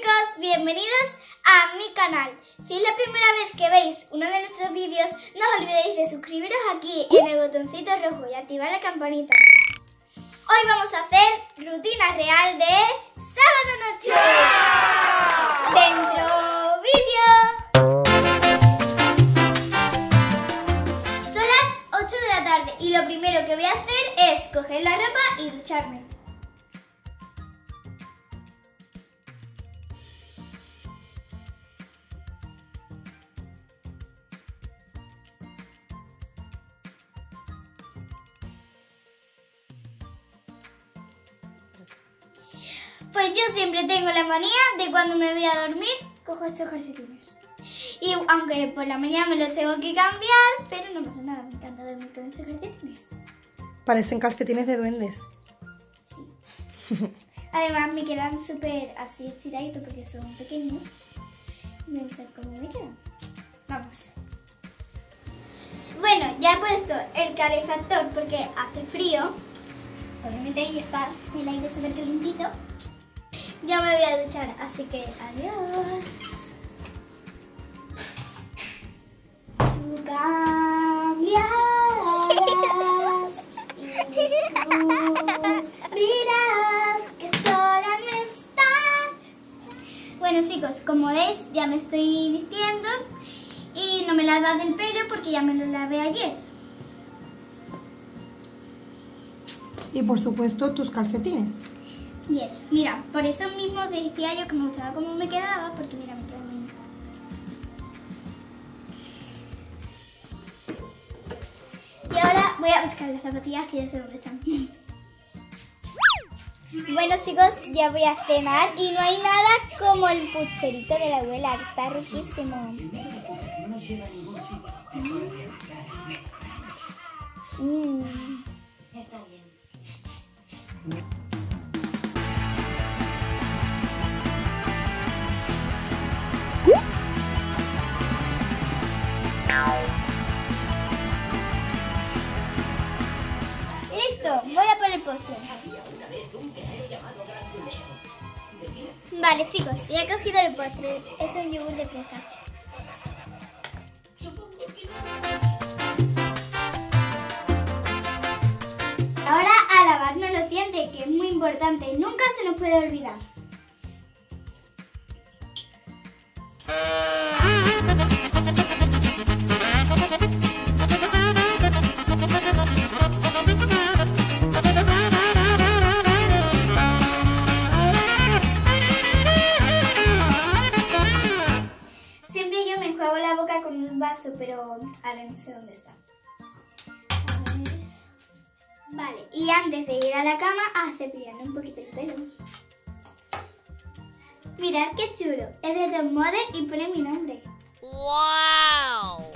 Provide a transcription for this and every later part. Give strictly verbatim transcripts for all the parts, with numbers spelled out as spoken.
chicos, bienvenidos a mi canal. Si es la primera vez que veis uno de nuestros vídeos, no os olvidéis de suscribiros aquí en el botoncito rojo y activar la campanita. Hoy vamos a hacer rutina real de sábado noche. ¡Dentro vídeo! Son las ocho de la tarde y lo primero que voy a hacer es coger la ropa y ducharme. Pues yo siempre tengo la manía de cuando me voy a dormir, cojo estos calcetines. Y aunque por la mañana me los tengo que cambiar, pero no pasa nada, me encanta dormir con estos calcetines. Parecen calcetines de duendes. Sí. Además me quedan súper así estiraditos porque son pequeños. Me gusta cómo me quedan. Vamos. Bueno, ya he puesto el calefactor porque hace frío. Obviamente ahí está el aire súper calentito. Ya me voy a duchar, así que adiós. Tú cambiarás y descubrirás que sola no estás. Bueno chicos, como veis ya me estoy vistiendo y no me la he dado el pelo porque ya me lo lavé ayer. Y por supuesto tus calcetines. Yes, mira, por eso mismo decía yo que me gustaba cómo me quedaba, porque mira, me queda muy bien. Y ahora voy a buscar las zapatillas que ya sé dónde están. Bueno chicos, ya voy a cenar y no hay nada como el pucherito de la abuela, que está riquísimo. Mm. Está bien. Listo, voy a por el postre. Vale chicos, ya he cogido el postre. Es un yogur de fresa. Ahora a lavarnos los dientes, que es muy importante. Nunca se nos puede olvidar. Siempre yo me enjuago la boca con un vaso, pero ahora no sé dónde está. A ver. Vale, y antes de ir a la cama, a cepillarme un poquito el pelo. Mirad qué chulo, es de Top Model y pone mi nombre. ¡Wow!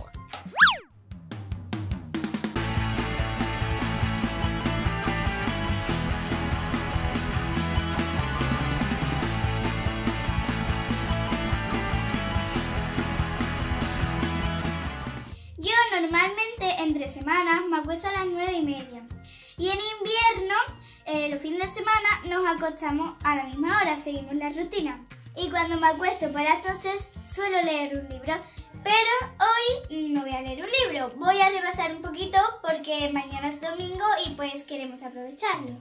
Yo normalmente entre semanas me acuesto a las nueve y media. Y en invierno, eh, los fines de semana, nos acostamos a la misma hora, seguimos la rutina. Y cuando me acuesto por las noches, suelo leer un libro. Pero hoy no voy a leer un libro, voy a repasar un poquito porque mañana es domingo y pues queremos aprovecharlo.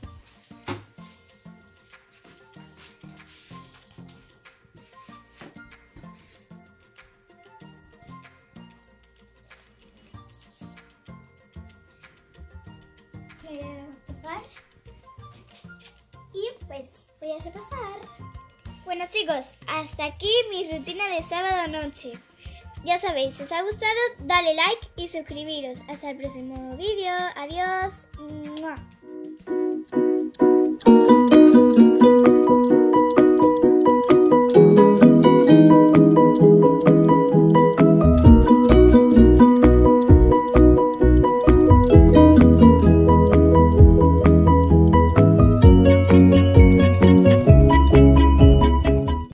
Voy a tapar y pues voy a repasar. Bueno chicos, hasta aquí mi rutina de sábado noche. Ya sabéis, si os ha gustado, dale like y suscribiros. Hasta el próximo vídeo. Adiós. ¡Mua!